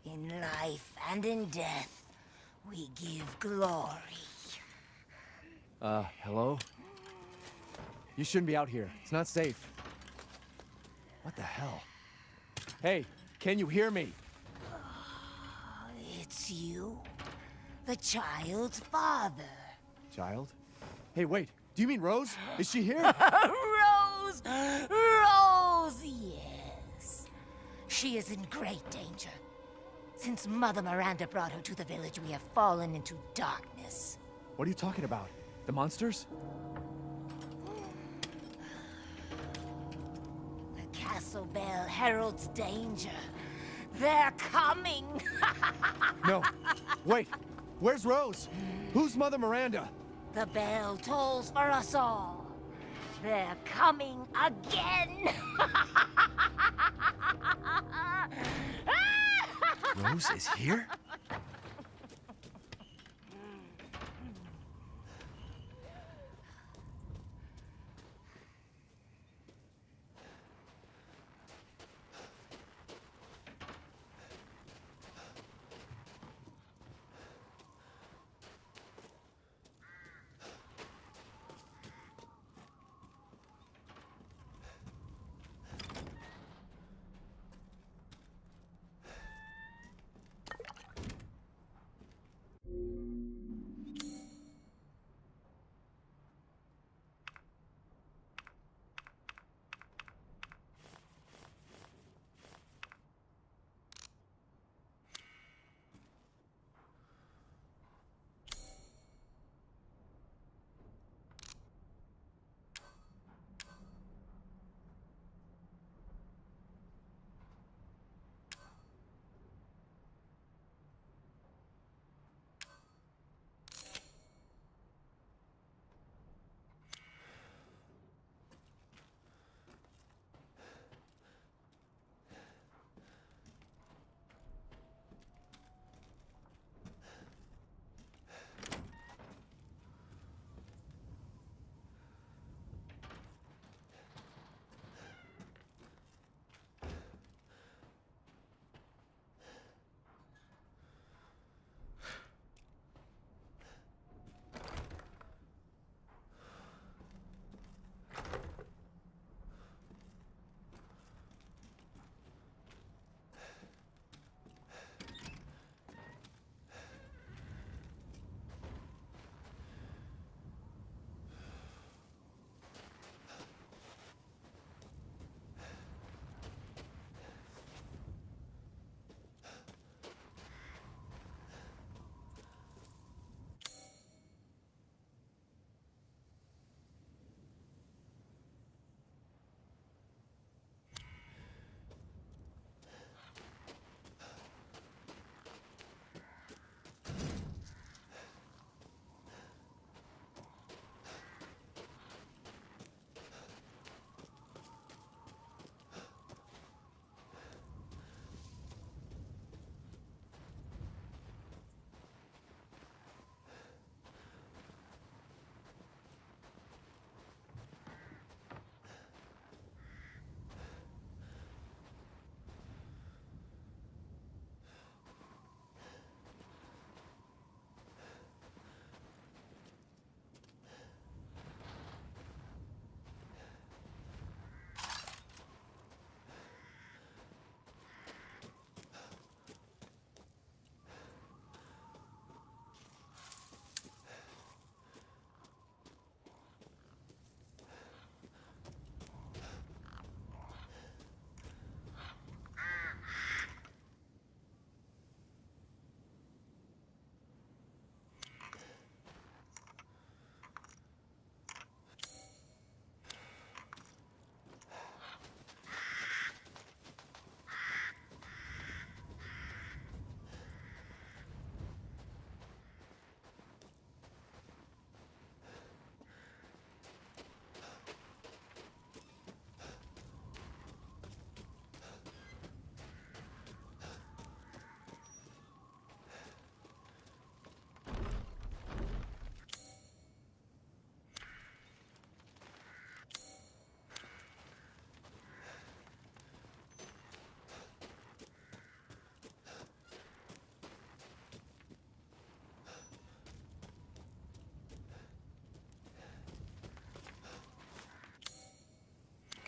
In life and in death, we give glory. Hello? You shouldn't be out here. It's not safe. What the hell? Hey, can you hear me? It's you, the child's father. Child? Hey, wait. Do you mean Rose? Is she here? Rose! Rose, yes. She is in great danger. Since Mother Miranda brought her to the village, we have fallen into darkness. What are you talking about? The monsters? The castle bell heralds danger. They're coming! No. Wait. Where's Rose? Who's Mother Miranda? The bell tolls for us all. They're coming again! Rose is here?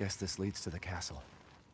Guess this leads to the castle.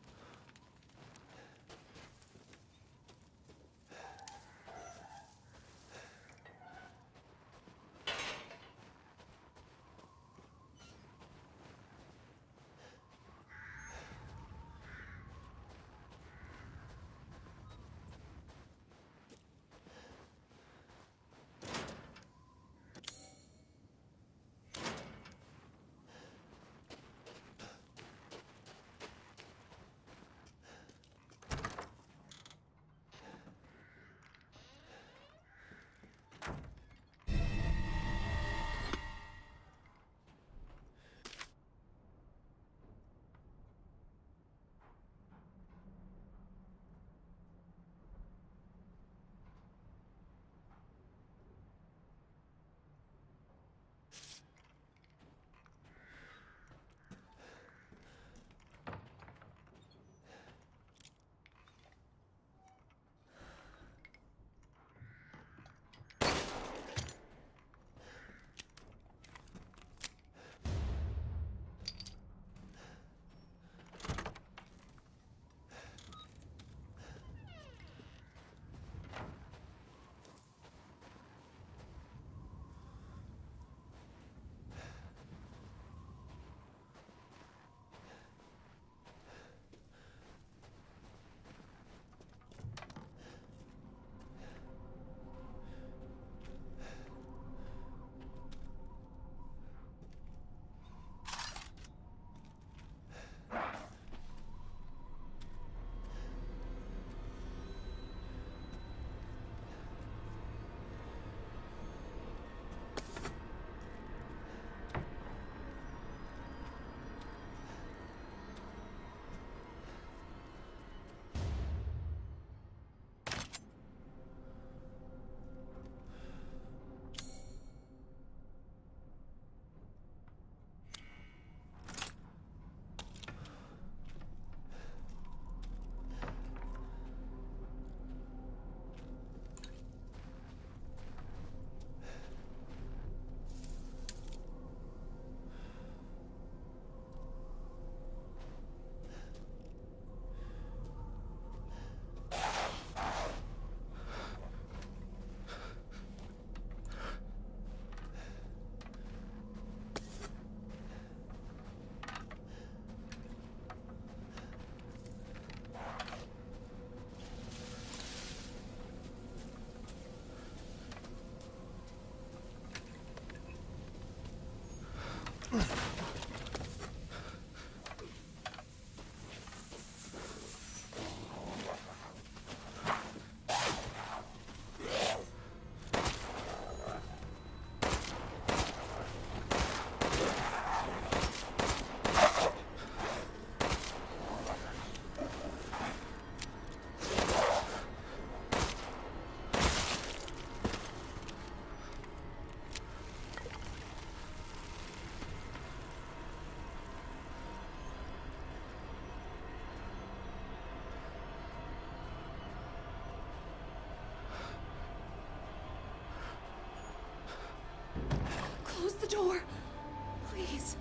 Close the door, please.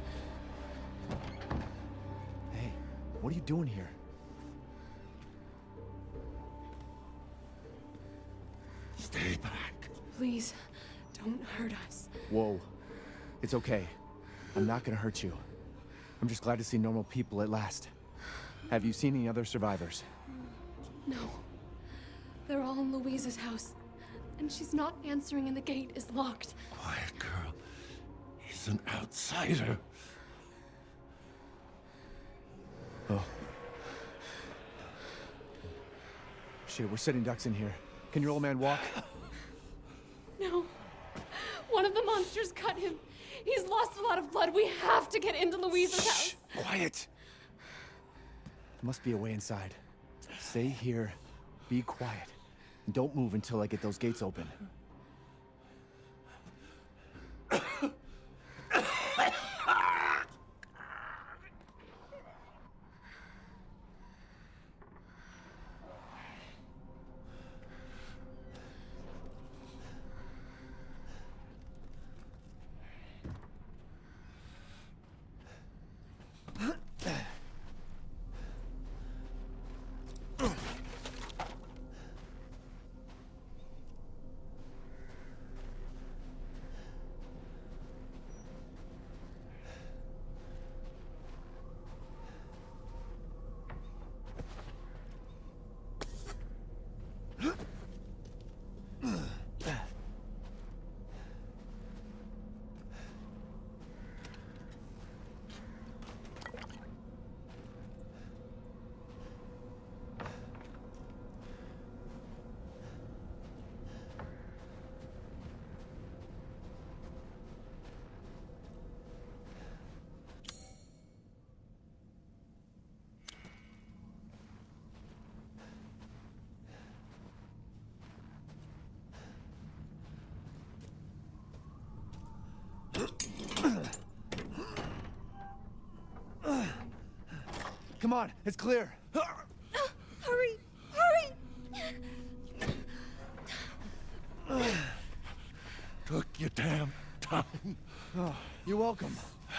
Hey, what are you doing here? Stay back. Please, don't hurt us. Whoa. It's okay. I'm not gonna hurt you. I'm just glad to see normal people at last. Have you seen any other survivors? No. They're all in Louise's house. And she's not answering and the gate is locked. Quiet, girl. He's an outsider. Oh. Shit, we're sitting ducks in here. Can your old man walk? No. One of the monsters cut him. He's lost a lot of blood. We have to get into Louise's house. Quiet! There must be a way inside. Stay here, be quiet, and don't move until I get those gates open. Come on, it's clear. Hurry! Hurry! Took your damn time. Oh, you're welcome.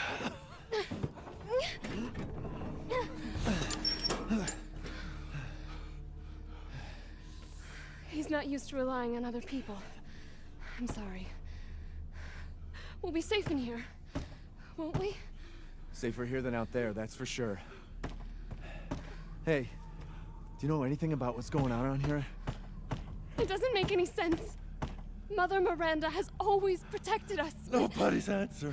He's not used to relying on other people. I'm sorry. We'll be safe in here, won't we? Safer here than out there, that's for sure. Hey, do you know anything about what's going on around here? It doesn't make any sense. Mother Miranda has always protected us. Nobody's answer.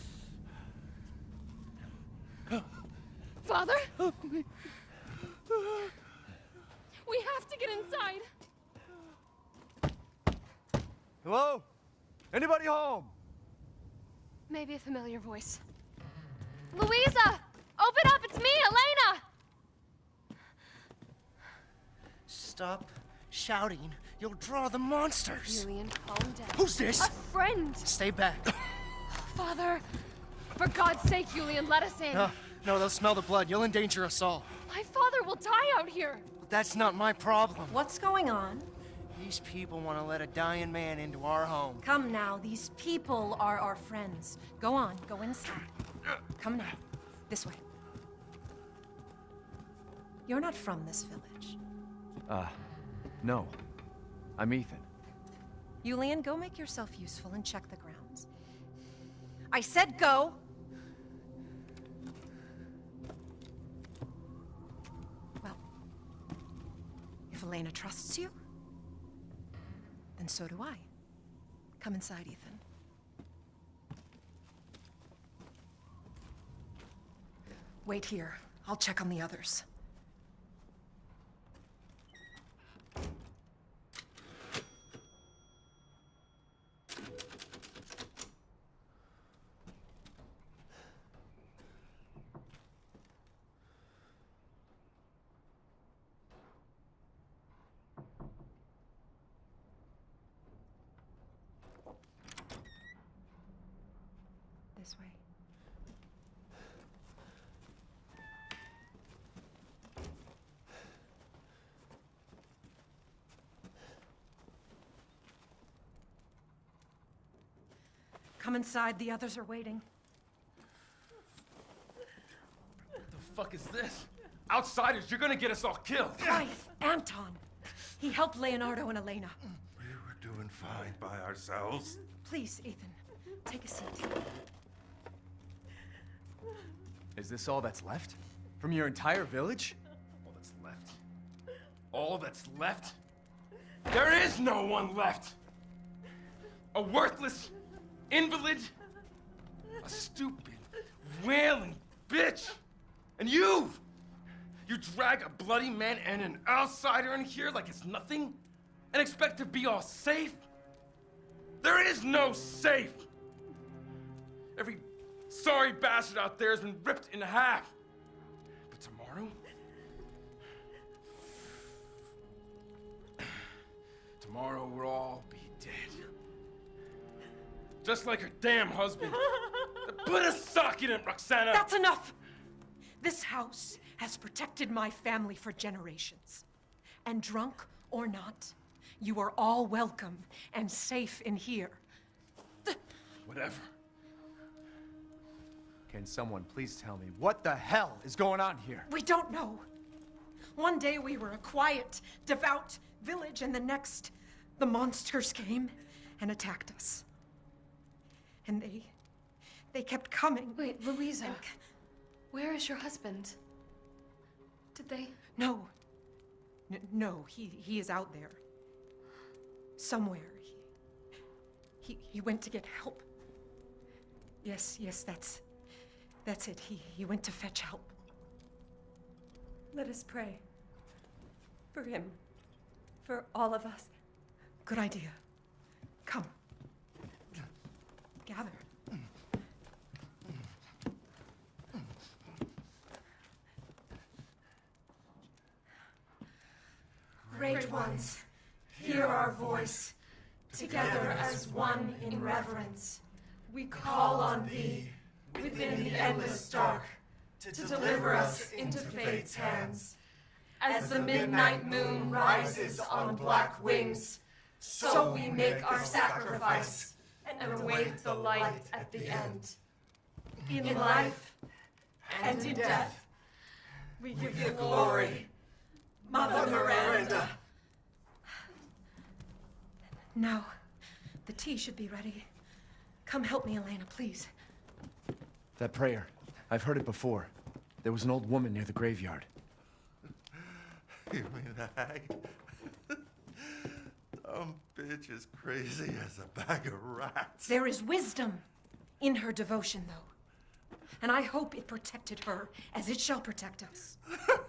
Father? We have to get inside. Hello? Anybody home? Maybe a familiar voice. Louisa! Open up! It's me, Elena! Stop shouting. You'll draw the monsters. Julian, calm down. Who's this? A friend! Stay back. Father! For God's sake, Julian, let us in. No, they'll smell the blood. You'll endanger us all. My father will die out here. That's not my problem. What's going on? These people want to let a dying man into our home. Come now, these people are our friends. Go on, go inside. Come now, this way. You're not from this village. No. I'm Ethan. Julian, go make yourself useful and check the grounds. I said go! Well, if Elena trusts you, then so do I. Come inside, Ethan. Wait here. I'll check on the others. This way. Come inside, the others are waiting. What the fuck is this? Outsiders, you're gonna get us all killed. Quiet, Anton. He helped Leonardo and Elena. We were doing fine by ourselves. Please, Ethan, take a seat. Is this all that's left? From your entire village? All that's left. All that's left? There is no one left! A worthless invalid, a stupid, wailing bitch, and you! You drag a bloody man and an outsider in here like it's nothing, and expect to be all safe? There is no safe! Every sorry bastard out there has been ripped in half. But tomorrow? Tomorrow we'll all be dead. Just like her damn husband. Put a sock in it, Roxana! That's enough! This house has protected my family for generations. And drunk or not, you are all welcome and safe in here. Whatever. Can someone please tell me what the hell is going on here? We don't know. One day we were a quiet, devout village, and the next, the monsters came and attacked us. And they kept coming. Wait, Louisa, where is your husband? Did they? No. No, he is out there. Somewhere. He went to get help. Yes, that's it. He went to fetch help. Let us pray. For him. For all of us. Good idea. Come. Gather. Great ones, hear our voice. Together as one in reverence, we call on thee within the endless dark to deliver us into fate's hands. As the midnight moon rises on black wings, so we make our sacrifice and await the light at the end. In life and in death, we give you glory, Mother Miranda. Now, the tea should be ready. Come help me, Elena, please. That prayer, I've heard it before. There was an old woman near the graveyard. You mean the hag? Dumb bitch is crazy as a bag of rats. There is wisdom in her devotion, though. And I hope it protected her as it shall protect us.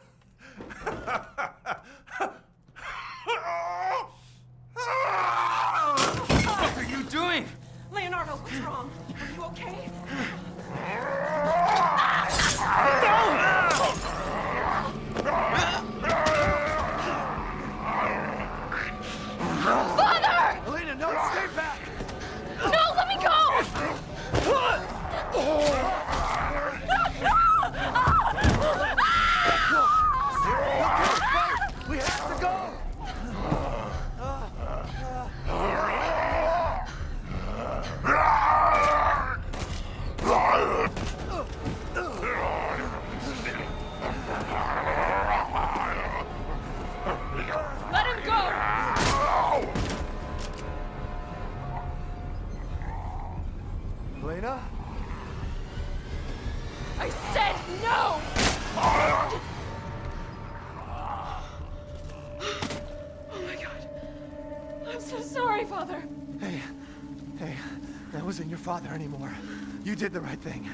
What are you doing? Leonardo, what's wrong? Are you okay? Father! Elena, no, stay back! No, let me go! We have to go! Let him go! Elena? I said no! Oh my God. I'm so sorry, Father. Hey, that wasn't your father anymore. You did the right thing.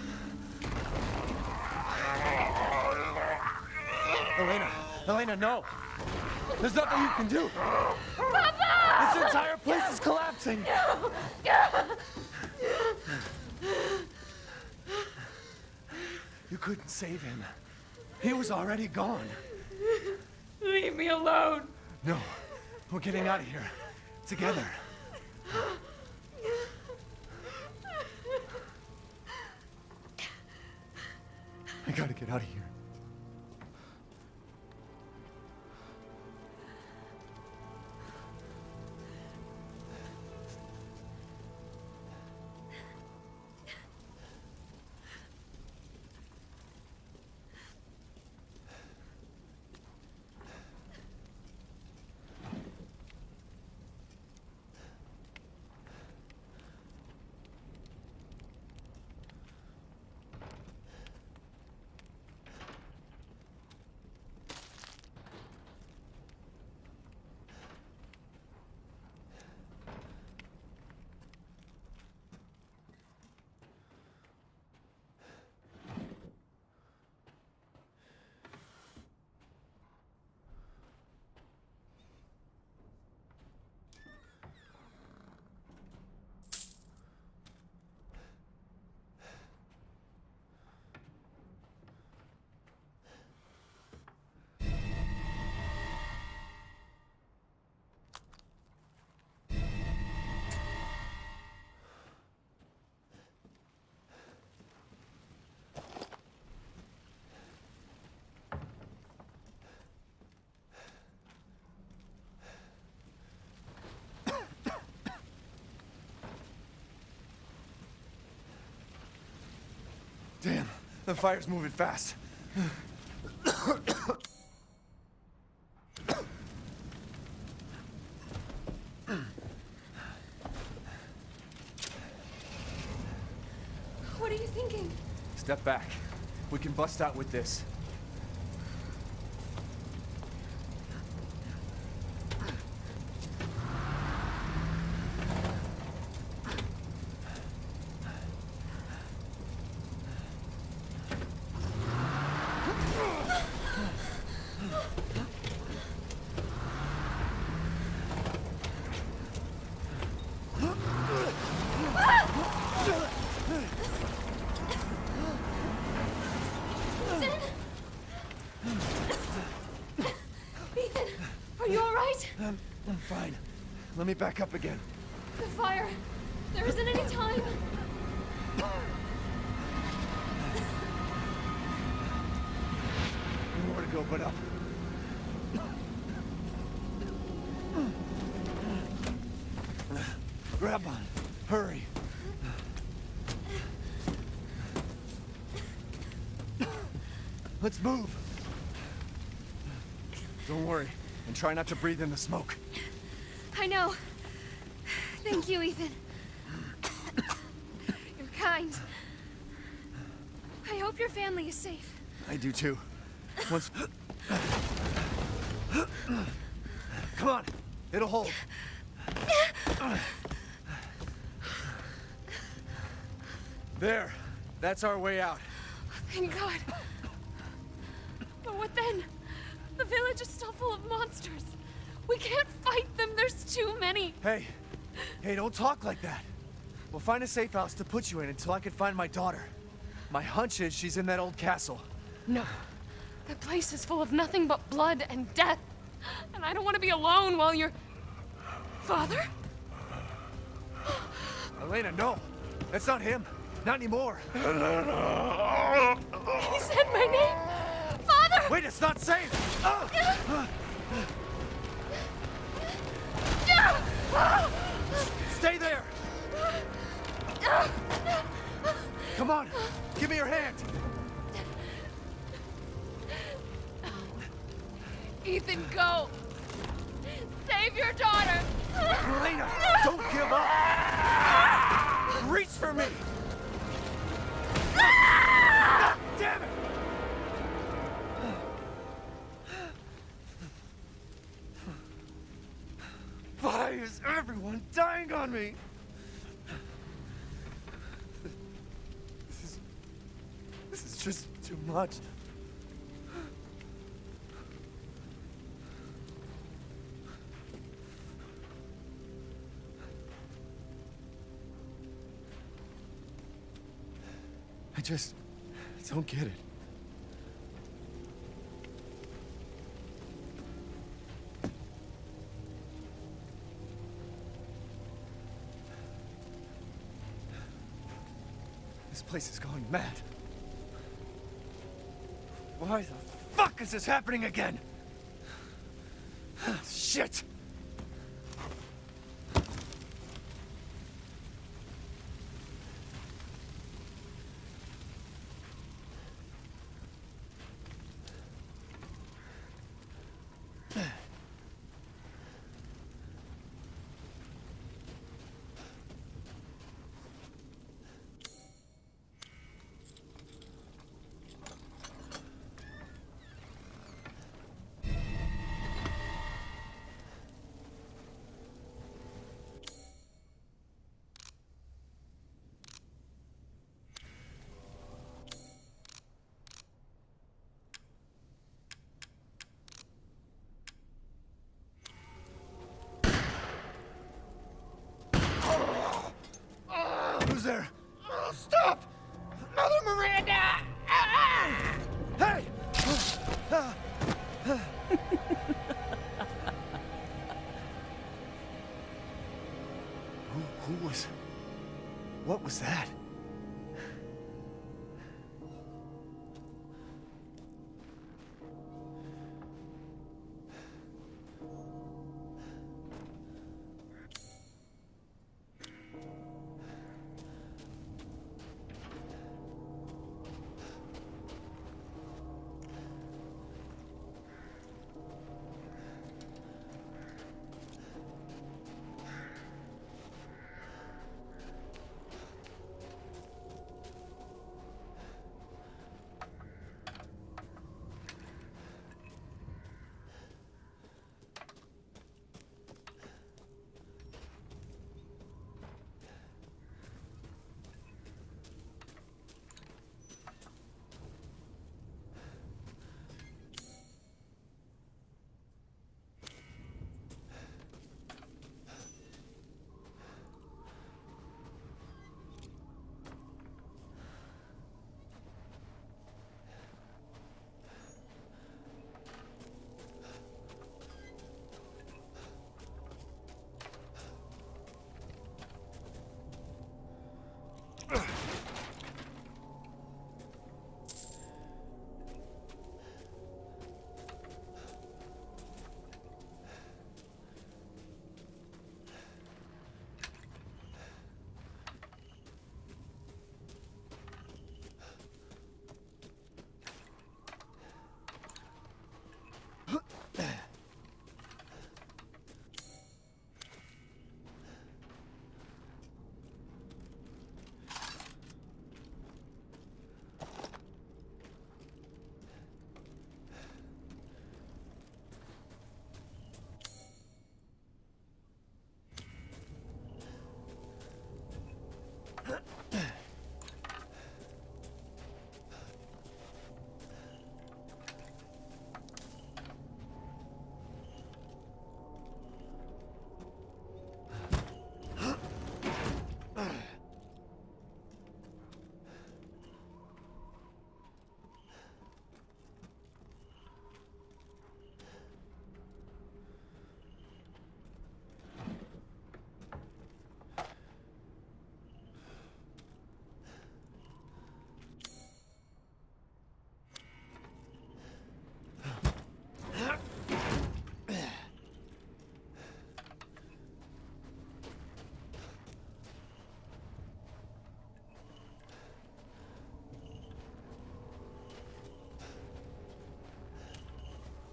Elena, no! There's nothing you can do! Papa! This entire place is collapsing! You couldn't save him. He was already gone. Leave me alone. No, we're getting out of here. Together. I gotta get out of here. Damn, the fire's moving fast. Step back. We can bust out with this. Ethan, are you all right? I'm fine. Let me back up again. The fire. There isn't any time. Nowhere to go but up. Grab on. Hurry. Let's move. Don't worry, and try not to breathe in the smoke. I know. Thank you, Ethan. You're kind. I hope your family is safe. I do too. Once... Come on, it'll hold. There, that's our way out. Thank God. But what then? The village is still full of monsters. We can't fight them, there's too many. Hey, don't talk like that. We'll find a safe house to put you in until I can find my daughter. My hunch is she's in that old castle. No. That place is full of nothing but blood and death. And I don't want to be alone while you're... Father? Elena, no. That's not him. Not anymore. He said my name. Father! Wait, it's not safe! Stay there! Come on, give me your hand! Ethan, go! Save your daughter! Elena, don't give up! Reach for me! God damn it! Why is everyone dying on me? This is just too much. I just don't get it. This place is going mad. Why the fuck is this happening again? Shit!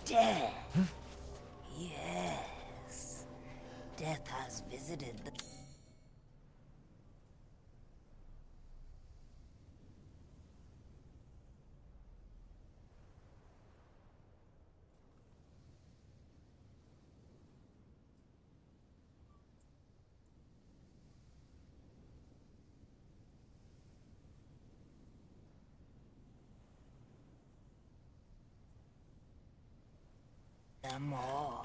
Death. Yes. Death has visited the... them all.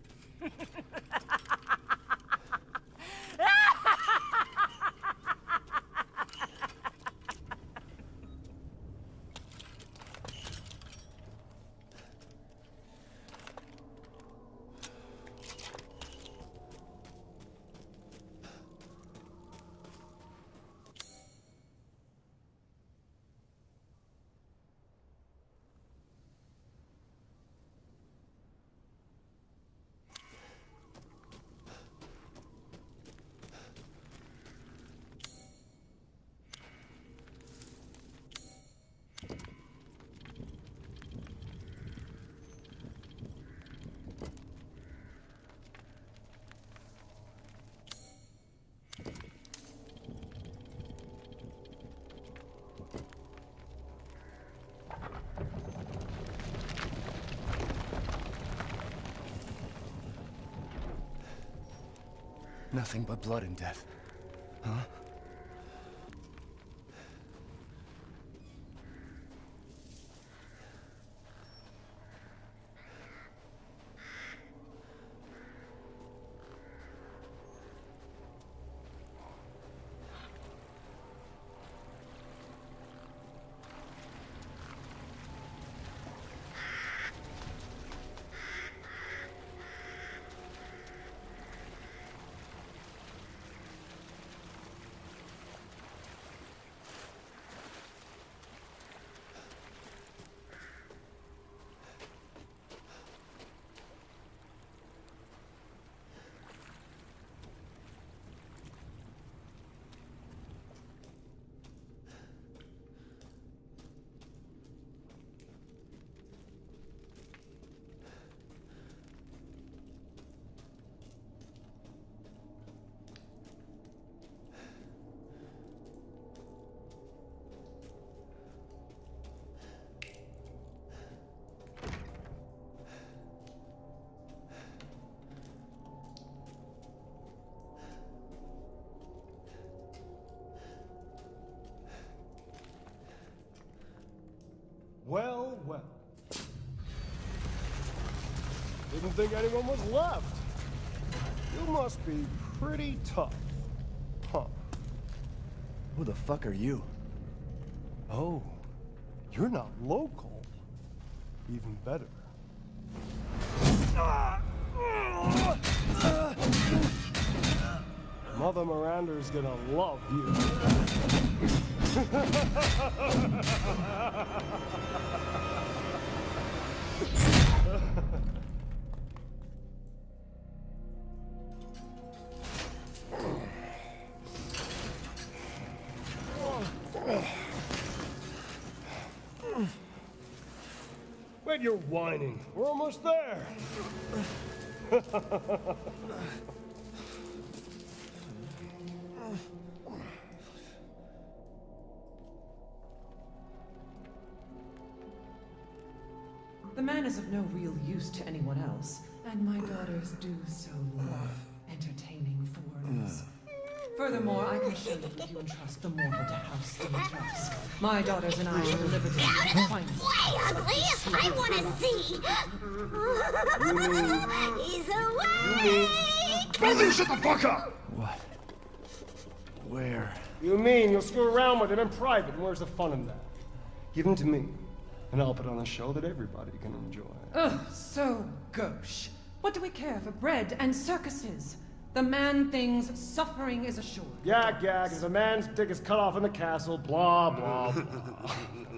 Nothing but blood and death. Huh? Well, well. Didn't think anyone was left. You must be pretty tough. Huh. Who the fuck are you? Oh, you're not local. Even better. Mother Miranda's gonna love you. Wait, you're whining. We're almost there. The man is of no real use to anyone else, and my daughters do so love entertaining foreigners. Furthermore, I can show you if you entrust the mortal to House Demetrius. My daughters and I shall deliver to you the finest. Way ugly! I want to see! He's away! Brother, shut the fuck up! What? Where? You mean you'll screw around with him in private, and where's the fun in that? Give him to me, and I'll put on a show that everybody can enjoy. Ugh, so gauche. What do we care for bread and circuses? The man thinks suffering is assured. Yak, yak, as a man's dick is cut off in the castle, blah, blah, blah.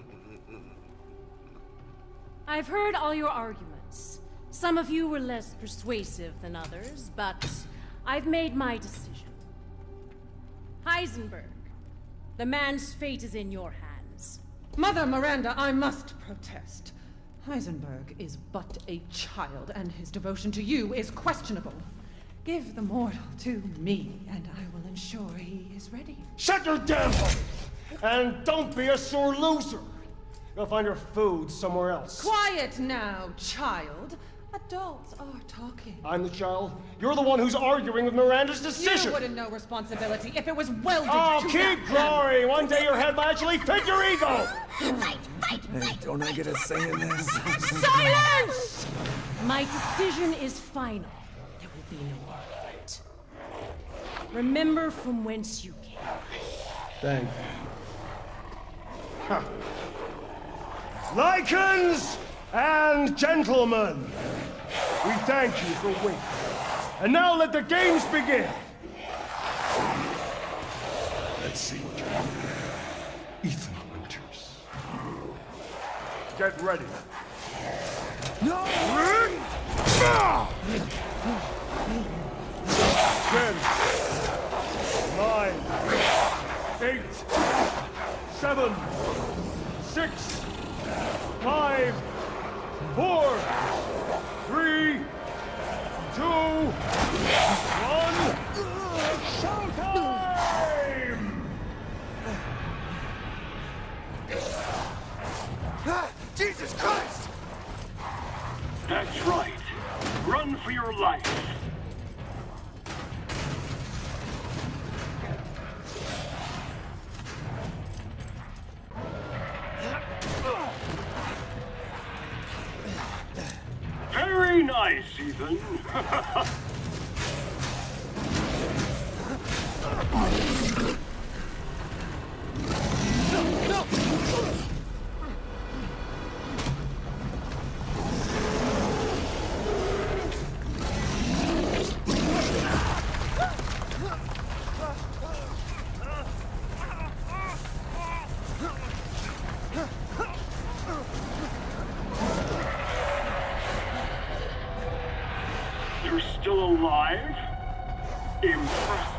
I've heard all your arguments. Some of you were less persuasive than others, but I've made my decision. Heisenberg, the man's fate is in your hands. Mother Miranda, I must protest. Heisenberg is but a child, and his devotion to you is questionable. Give the mortal to me, and I will ensure he is ready. Shut your damn mouth! And don't be a sore loser! Go find your food somewhere else. Quiet now, child. Adults are talking. I'm the child. You're the one who's arguing with Miranda's decision. You wouldn't know responsibility if it was welded Oh, to keep that. growing! One day your head might actually fit your ego! Fight, fight, Hey, don't I get a say in this? Silence! My decision is final. There will be no argument. Remember from whence you came. Thank you. Huh. Lycans and gentlemen, we thank you for waiting. And now let the games begin. Let's see what you're doing. Ethan Winters. Get ready. No! 10, 9, 8, 7, 6, 5, 4, 3, 2, 1. Showtime! Jesus Christ! That's right. Run for your life. Very nice, Ethan. You're still alive? Impressive.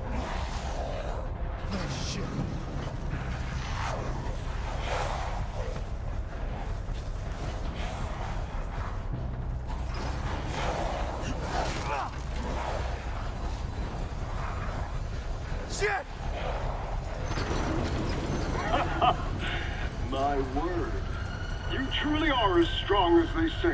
Shit! My word. You truly are as strong as they say.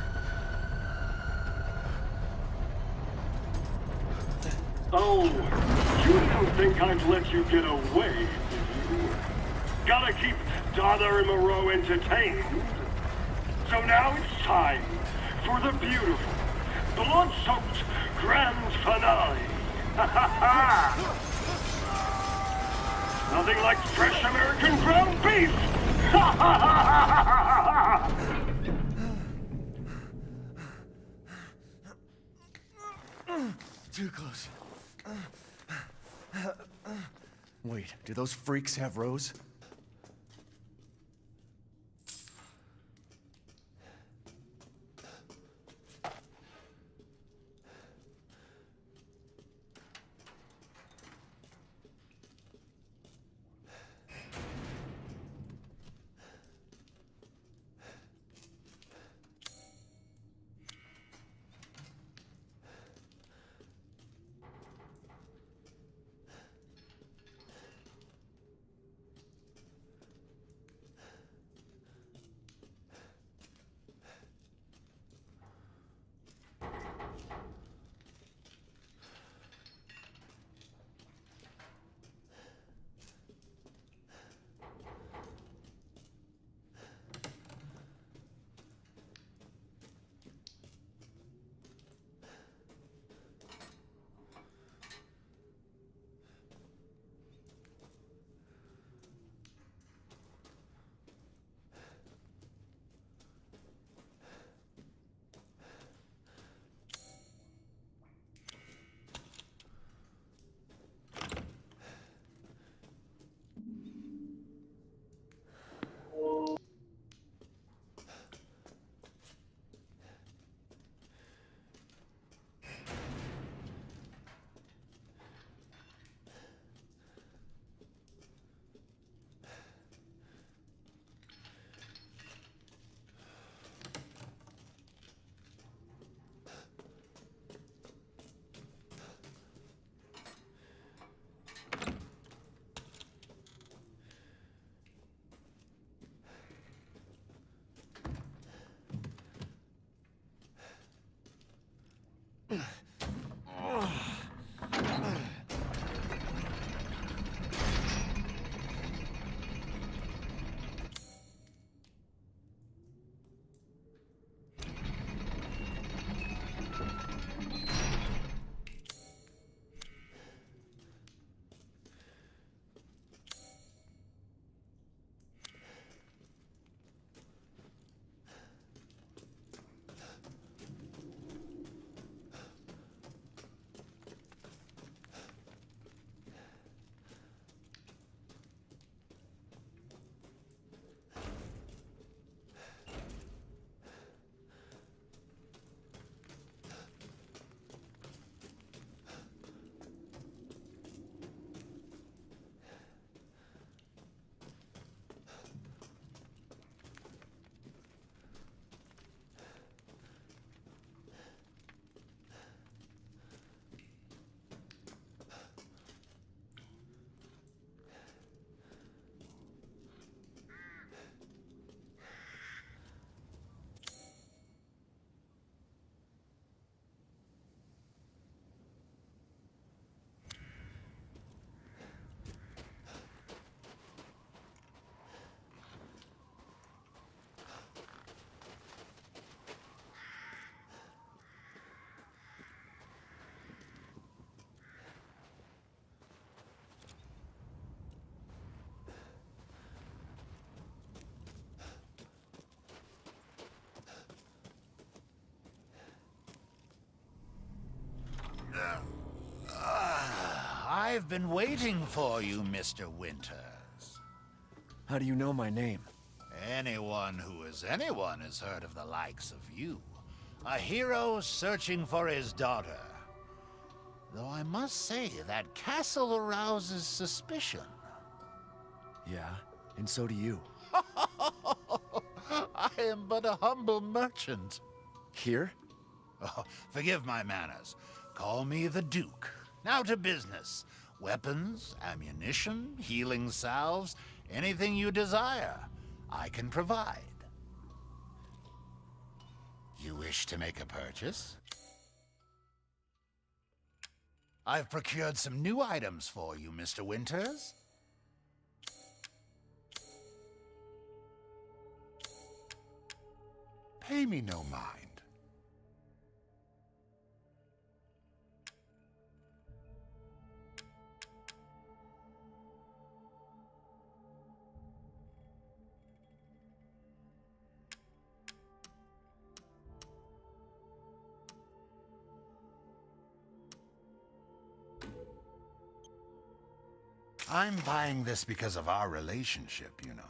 Oh, you didn't think I'd let you get away, did you? Gotta keep Donna and Moreau entertained. So now it's time for the beautiful, blood-soaked grand finale. Nothing like fresh American ground beef! Too close. Wait, do those freaks have Rose? I've been waiting for you, Mr. Winters. How do you know my name? Anyone who is anyone has heard of the likes of you. A hero searching for his daughter. Though I must say, that castle arouses suspicion. Yeah, and so do you. I am but a humble merchant. Here? Oh, forgive my manners. Call me the Duke. Now to business. Weapons, ammunition, healing salves, anything you desire, I can provide. You wish to make a purchase? I've procured some new items for you, Mr. Winters. Pay me no mind. I'm buying this because of our relationship, you know.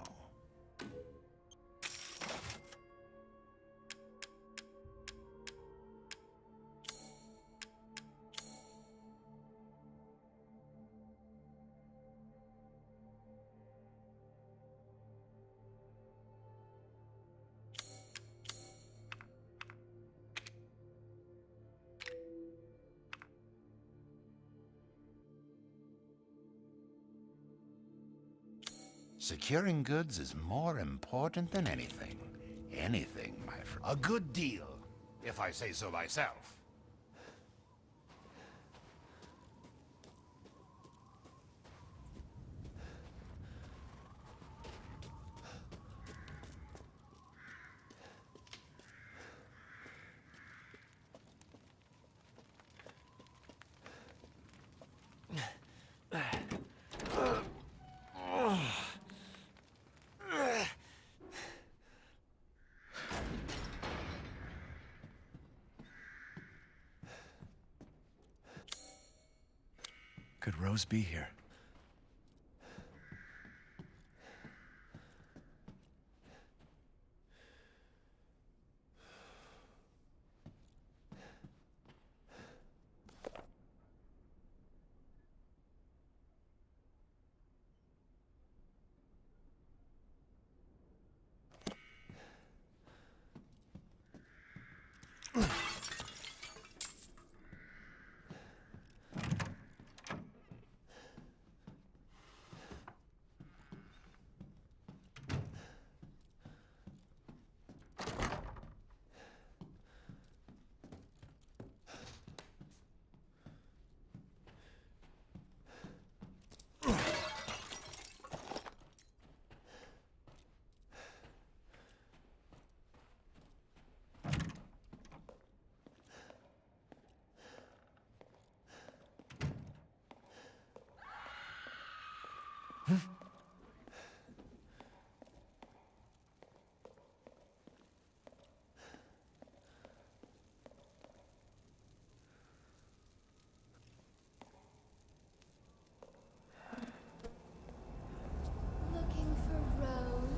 Securing goods is more important than anything. Anything, my friend. A good deal, if I say so myself. Could Rose be here? Looking for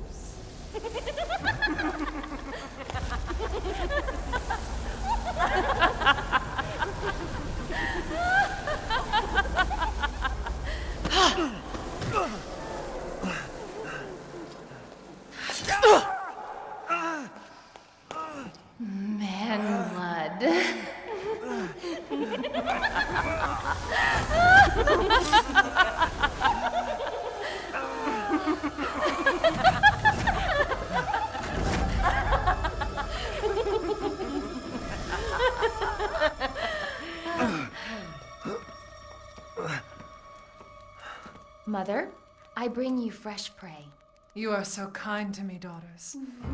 Man blood. Mother, I bring you fresh prey. You are so kind to me, daughters.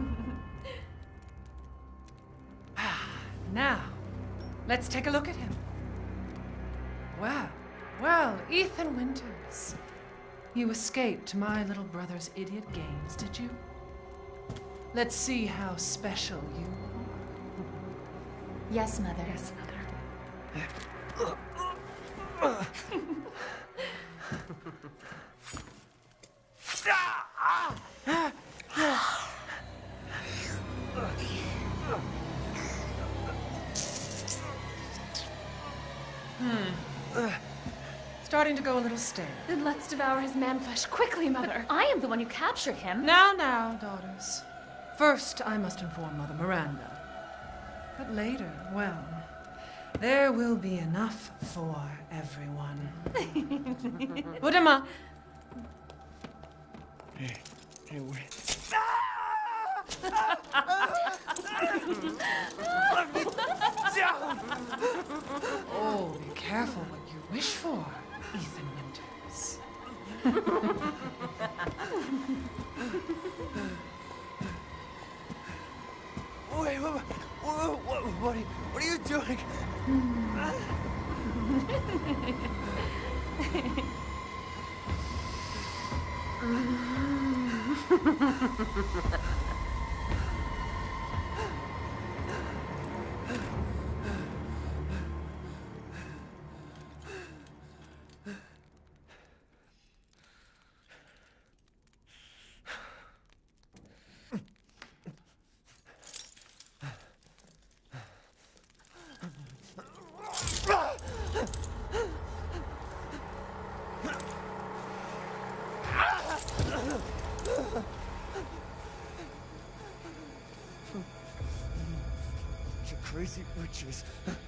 Now, let's take a look at him. Well, well, Ethan Winters. You escaped my little brother's idiot games, did you? Let's see how special you are. Yes, Mother. Yes, Mother. Starting to go a little stale. Then let's devour his man-flesh quickly, Mother. I am the one who captured him. Now, daughters. First, I must inform Mother Miranda. But later, well, there will be enough for everyone. Budema! Hey, wait. Oh, be careful what you wish for, Ethan Winters. Wait, what are you doing? You crazy witches.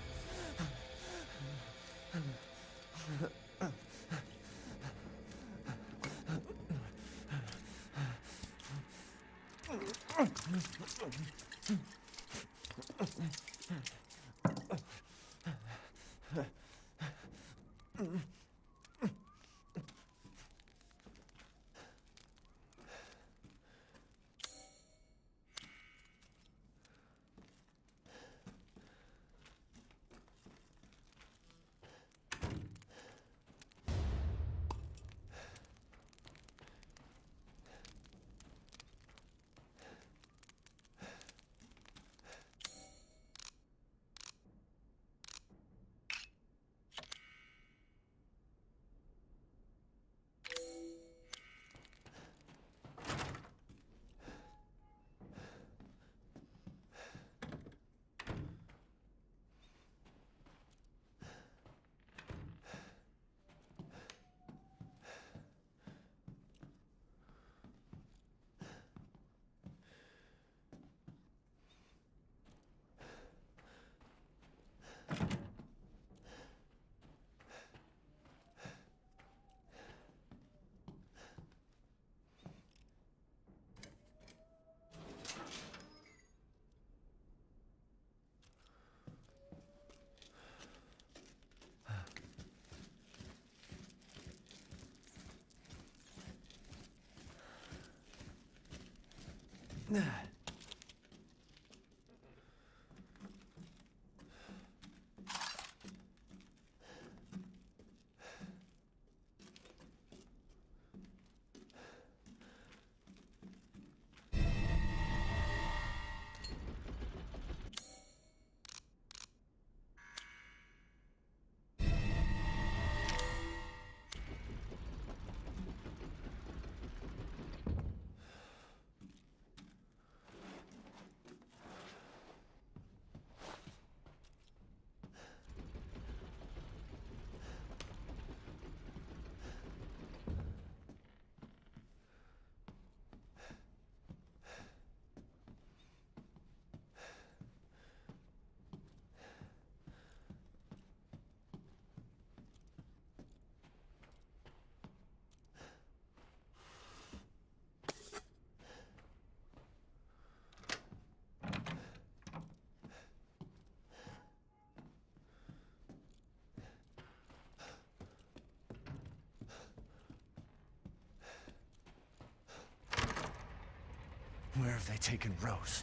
Where have they taken Rose?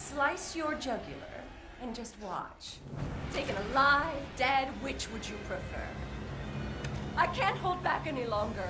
Slice your jugular and just watch. Taken alive, dead, which would you prefer? I can't hold back any longer.